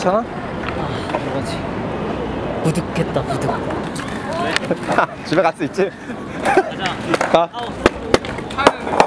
괜찮아? 뭐지? 부득했다 부득. 집에 갈 수 있지? 가자. 가.